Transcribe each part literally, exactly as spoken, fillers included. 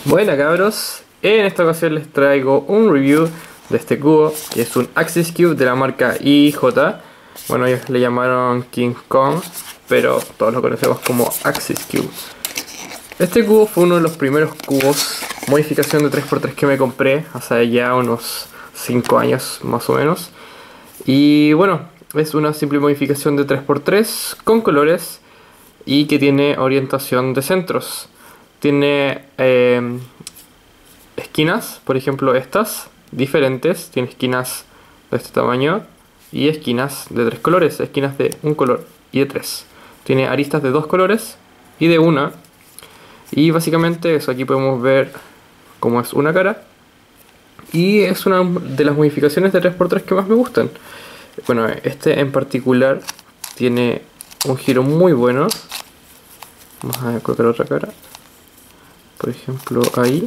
Buena cabros, en esta ocasión les traigo un review de este cubo, que es un Axis Cube de la marca I J. Bueno, ellos le llamaron King Kong, pero todos lo conocemos como Axis Cube. Este cubo fue uno de los primeros cubos modificación de tres por tres que me compré hace ya unos cinco años más o menos. Y bueno, es una simple modificación de tres por tres con colores y que tiene orientación de centros. Tiene eh, esquinas, por ejemplo estas, diferentes. Tiene esquinas de este tamaño y esquinas de tres colores, esquinas de un color y de tres. Tiene aristas de dos colores y de una. Y básicamente eso, aquí podemos ver cómo es una cara. Y es una de las modificaciones de tres por tres que más me gustan. Bueno, este en particular tiene un giro muy bueno. Vamos a colocar otra cara. Por ejemplo, ahí.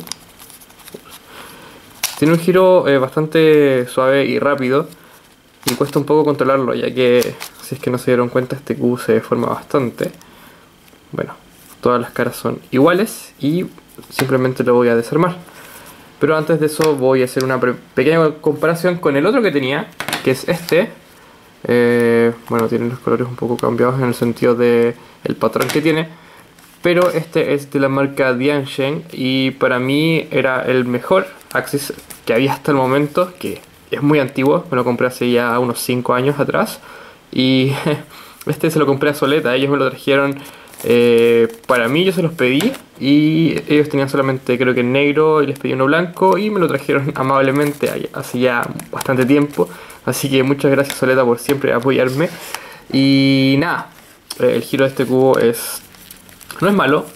Tiene un giro eh, bastante suave y rápido. Y cuesta un poco controlarlo, ya que, si es que no se dieron cuenta, este cubo se deforma bastante. Bueno, todas las caras son iguales y simplemente lo voy a desarmar. Pero antes de eso voy a hacer una pequeña comparación con el otro que tenía, que es este. Eh, bueno, tiene los colores un poco cambiados en el sentido de el patrón que tiene. Pero este es de la marca Diansheng y para mí era el mejor Axis que había hasta el momento, que es muy antiguo, me lo compré hace ya unos cinco años atrás. Y este se lo compré a Soleta, ellos me lo trajeron eh, para mí, yo se los pedí y ellos tenían solamente creo que negro y les pedí uno blanco y me lo trajeron amablemente hace ya bastante tiempo. Así que muchas gracias Soleta por siempre apoyarme. Y nada, el giro de este cubo es... no es malo,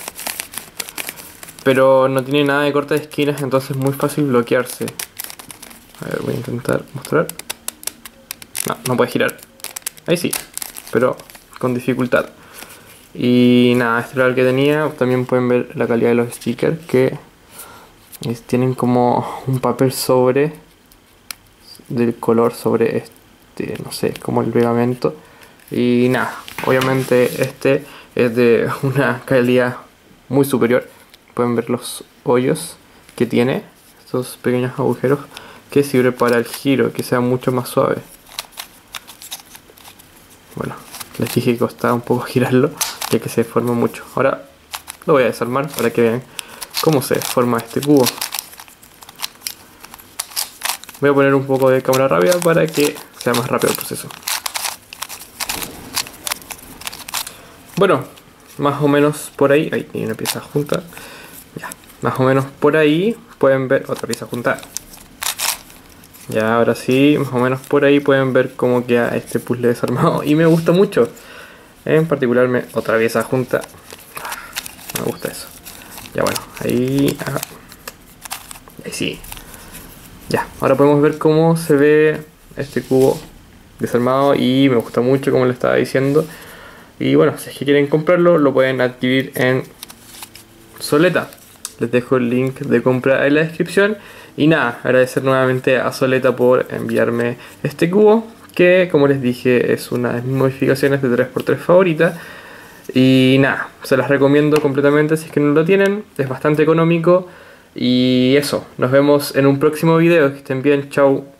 pero no tiene nada de corte de esquinas, entonces es muy fácil bloquearse. A ver, voy a intentar mostrar. No, no puede girar. Ahí sí, pero con dificultad. Y nada, este era el que tenía. También pueden ver la calidad de los stickers, que es, tienen como un papel sobre del color sobre este, no sé, como el pegamento. Y nada, obviamente este es de una calidad muy superior. Pueden ver los hoyos que tiene, estos pequeños agujeros, que sirve para el giro, que sea mucho más suave. Bueno, les dije que costaba un poco girarlo, ya que se deforma mucho. Ahora lo voy a desarmar para que vean cómo se forma este cubo. Voy a poner un poco de cámara rápida para que sea más rápido el proceso. Bueno, más o menos por ahí, ahí tiene una pieza junta. Ya, más o menos por ahí pueden ver otra pieza junta. Ya, ahora sí, más o menos por ahí pueden ver cómo queda este puzzle desarmado. Y me gusta mucho. En particular, me, otra pieza junta. Me gusta eso. Ya, bueno, ahí... Ah, ahí sí. Ya, ahora podemos ver cómo se ve este cubo desarmado. Y me gusta mucho, como les estaba diciendo. Y bueno, si es que quieren comprarlo, lo pueden adquirir en Soleta. Les dejo el link de compra en la descripción. Y nada, agradecer nuevamente a Soleta por enviarme este cubo, que como les dije es una de mis modificaciones de tres por tres favorita. Y nada, se las recomiendo completamente si es que no lo tienen, es bastante económico. Y eso, nos vemos en un próximo video, que estén bien, chau.